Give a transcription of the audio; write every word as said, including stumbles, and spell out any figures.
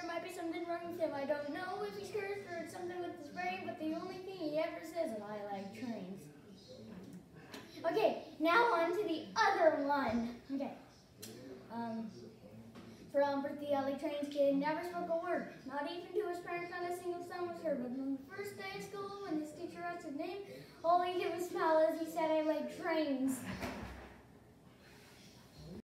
there might be something wrong with him. I don't know if he's cursed or it's something with his brain, but the only thing he ever says is, I like trains. Okay, now on to the other one. Okay. Um, from birthday, I like trains kid never spoke a word, not even to his parents, not a single sound was heard. But on the first day of school, when his teacher asked his name, all he did was smile as he said, I like trains.